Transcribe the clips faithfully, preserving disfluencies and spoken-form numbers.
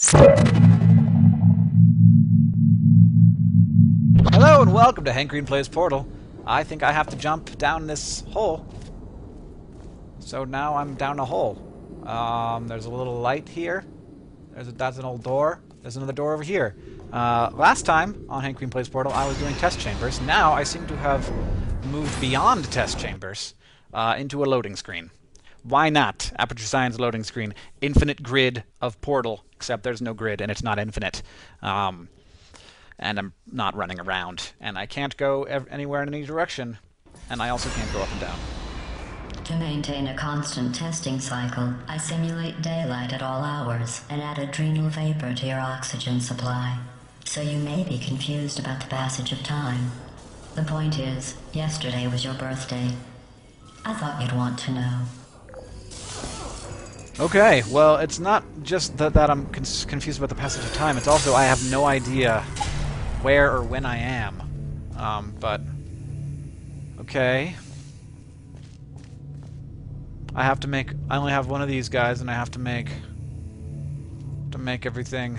Hello and welcome to Hank Green Plays Portal. I think I have to jump down this hole. So now I'm down a hole. Um, there's a little light here. There's a, that's an old door. There's another door over here. Uh, last time on Hank Green Plays Portal, I was doing test chambers. Now I seem to have moved beyond test chambers uh, into a loading screen. Why not? Aperture Science loading screen. Infinite grid of Portal, except there's no grid and it's not infinite. Um, and I'm not running around. And I can't go ev anywhere in any direction. And I also can't go up and down. To maintain a constant testing cycle, I simulate daylight at all hours and add adrenal vapor to your oxygen supply. So you may be confused about the passage of time. The point is, yesterday was your birthday. I thought you'd want to know. Okay, well, it's not just that, that I'm con confused about the passage of time. It's also I have no idea where or when I am. Um, but... Okay. I have to make... I only have one of these guys, and I have to make... to make everything...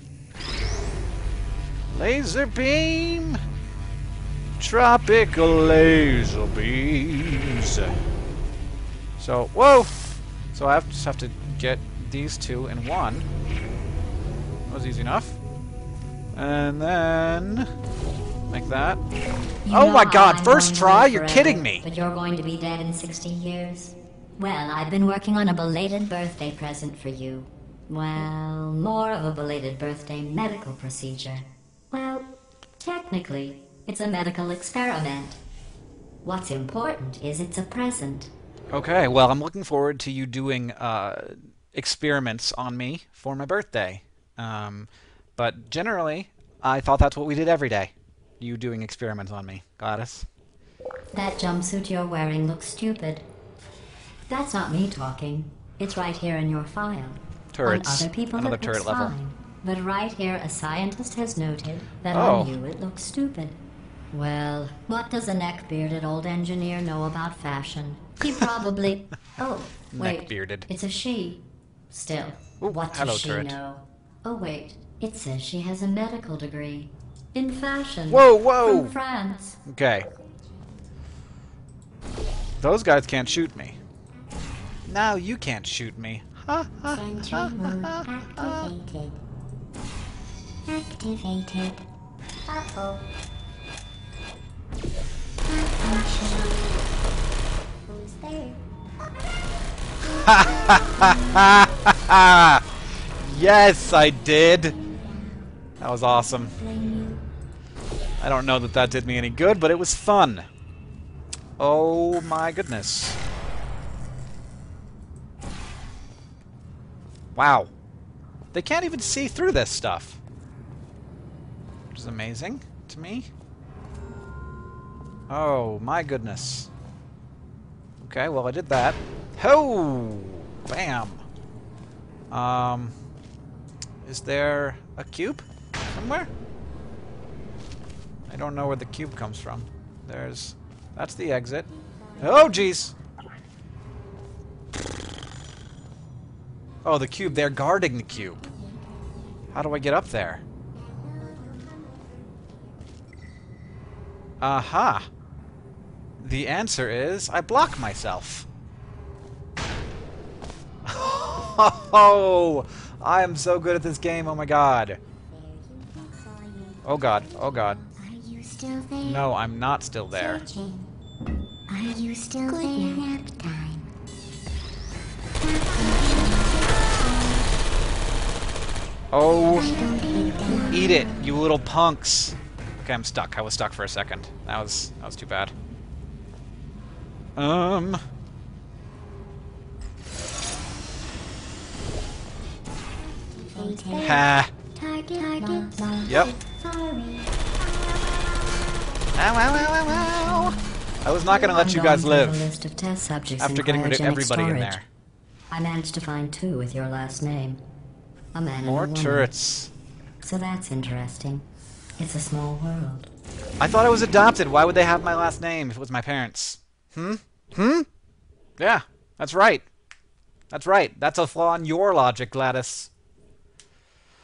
Laser beam! Tropical laser beams! So, whoa! So I have, just have to get these two in one. That was easy enough. And then... make that. You Oh know my how god, I'm first going to try? live You're forever, kidding me! But you're going to be dead in sixty years? Well, I've been working on a belated birthday present for you. Well, more of a belated birthday medical procedure. Well, technically, it's a medical experiment. What's important is it's a present. Okay, well, I'm looking forward to you doing uh, experiments on me for my birthday. Um, but generally, I thought that's what we did every day. You doing experiments on me, Gladys. That jumpsuit you're wearing looks stupid. That's not me talking. It's right here in your file. Turrets. On other people Another it turret looks level. fine. But right here, a scientist has noted that Oh. on you it looks stupid. Well, what does a neck-bearded old engineer know about fashion? He probably... Oh, wait. Neck-bearded. It's a she. Still, Ooh, what does hello, she turret. know? Oh, wait. It says she has a medical degree. In fashion. Whoa, whoa! From France. Okay. Those guys can't shoot me. Now you can't shoot me. Ha ha Sentry ha mode ha ha. activated. Activated. Uh-oh. Malfunction. Who's there? Yes, I did. That was awesome. Blame I don't know that that did me any good, but it was fun. Oh my goodness. Wow. They can't even see through this stuff. Which is amazing to me. Oh my goodness. Okay, well I did that. Ho! Bam! Um... Is there a cube somewhere? I don't know where the cube comes from. There's... That's the exit. Oh, jeez! Oh, the cube. They're guarding the cube. How do I get up there? Aha! The answer is I block myself. Oh! I am so good at this game, oh my god. Oh god, oh god. Are you still there? No, I'm not still there. Searching. Are you still Good there? Nap time. Oh, I don't hate them. eat it, you little punks. Okay, I'm stuck. I was stuck for a second. That was that was too bad. Um. Activated. Ha. Target. Target. Yep. Sorry. Ow, ow, ow, ow, ow. I was not going to let I'm you going guys through the live list of test subjects after in getting rid of cryogenic everybody in storage. there. I managed to find two with your last name. A man More and a woman. turrets. So that's interesting. It's a small world. I thought I was adopted. Why would they have my last name if it was my parents? Hmm? Hmm? Yeah, that's right. That's right. That's a flaw in your logic, Gladys.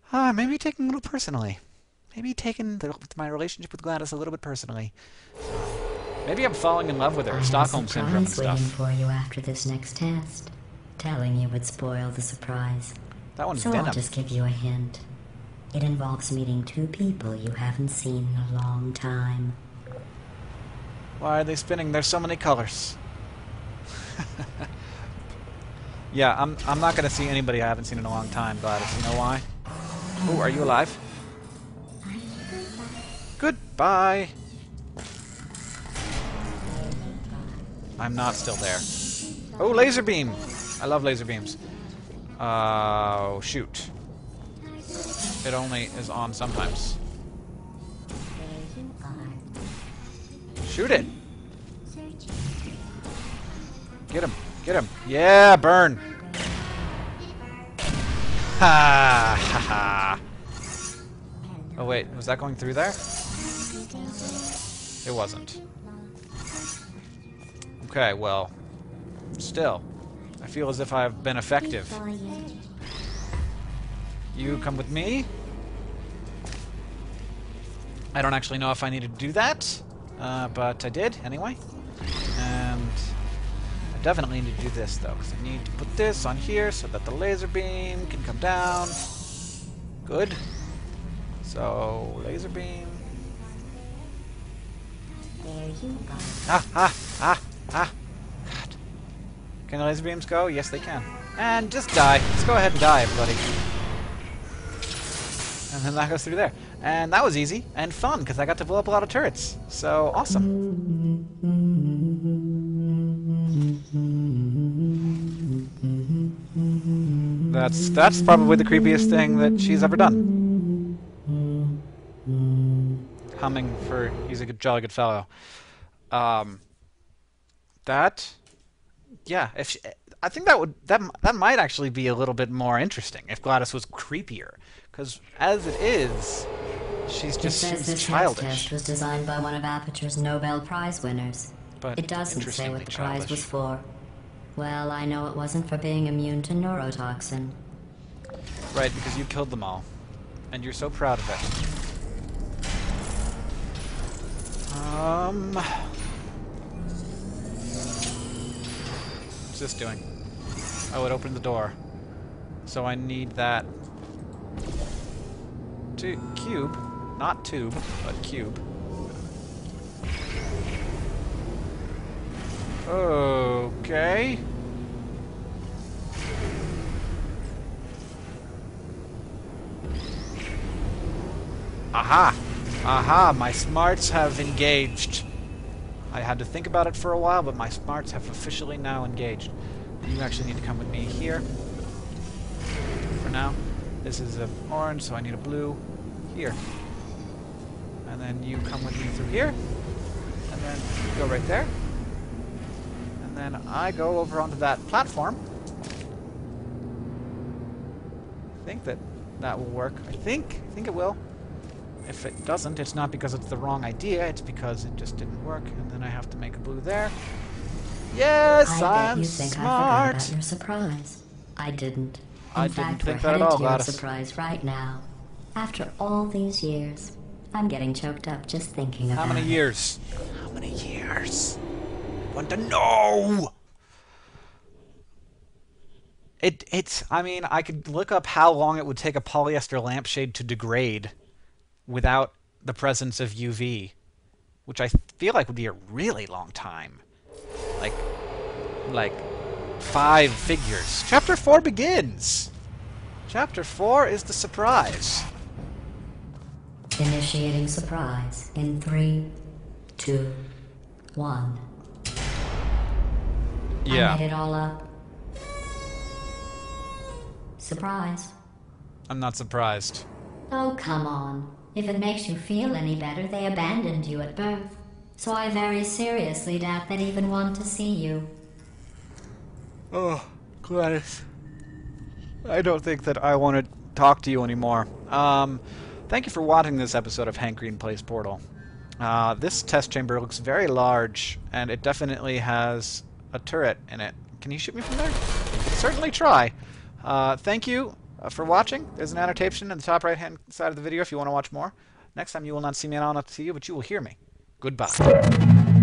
Ah, maybe taking a little personally. Maybe taking the, my relationship with Gladys a little bit personally. Maybe I'm falling in love with her, I Stockholm have a syndrome and surprise stuff. waiting for you after this next test. Telling you would spoil the surprise. That one's So Venom. I'll just give you a hint. It involves meeting two people you haven't seen in a long time. Why are they spinning? There's so many colors. Yeah, I'm I'm not gonna see anybody I haven't seen in a long time, Gladys. You know why? Oh, are you alive? Goodbye. I'm not still there. Oh, laser beam! I love laser beams. Oh, shoot. It only is on sometimes. Shoot it! Get him! Get him! Yeah, burn! Ha ha ha! Oh wait, was that going through there? It wasn't. Okay, well, still, I feel as if I've been effective. You come with me? I don't actually know if I need to do that, uh, but I did anyway. And I definitely need to do this though, because I need to put this on here so that the laser beam can come down. Good. So, laser beam. There you go. Ah, ah, ah, ah. God. Can the laser beams go? Yes, they can. And just die. Let's go ahead and die, everybody. And then that goes through there. And that was easy and fun, because I got to blow up a lot of turrets. So, awesome. That's, that's probably the creepiest thing that she's ever done. Humming for he's a good, jolly good fellow. Um, that, yeah. If she, I think that would that that might actually be a little bit more interesting if Gladys was creepier, because as it is, she's It just says she's this next childish. test was designed by one of Aperture's Nobel Prize winners. But It doesn't say interestingly what the prize childish. was for. Well, I know it wasn't for being immune to neurotoxin. Right, because you killed them all, and you're so proud of it. Um, what's this doing? Oh, it opened the door. So I need that tu cube, not tube, but cube. Okay. Aha! Aha! My smarts have engaged. I had to think about it for a while, but my smarts have officially now engaged. You actually need to come with me here. For now. This is an orange, so I need a blue here. And then you come with me through here. And then you go right there. And then I go over onto that platform. I think that that will work. I think. I think it will. If it doesn't, it's not because it's the wrong idea, it's because it just didn't work, and then I have to make a blue there. Yes, I bet I'm you think I forgot smart! about your surprise. I didn't. In I fact, didn't think we're that at headed all, to your Gladys. surprise right now. After all these years, I'm getting choked up just thinking How about many it. years? How many years? I want to know! It, it's, I mean, I could look up how long it would take a polyester lampshade to degrade without the presence of U V, which I feel like would be a really long time. Like, like, five figures. Chapter four begins! Chapter four is the surprise. Initiating surprise in three, two, one. I Yeah, made it all up. Surprise. I'm not surprised. Oh, come on. If it makes you feel any better, they abandoned you at birth. So I very seriously doubt they'd even want to see you. Oh, Gladys. I don't think that I want to talk to you anymore. Um, thank you for watching this episode of Hank Green Plays Portal. Uh, this test chamber looks very large, and it definitely has a turret in it. Can you shoot me from there? Certainly try. Uh, thank you uh, for watching. There's an annotation in the top right-hand side of the video if you want to watch more. Next time you will not see me and I'll not see you, but you will hear me. Goodbye.